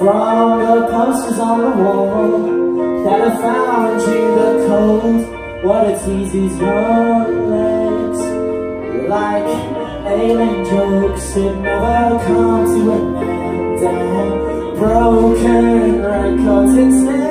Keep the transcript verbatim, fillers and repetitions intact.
From the posters on the wall that I found you the cold. What a tease these young legs, like alien jokes that never come to an end, and broken records instead.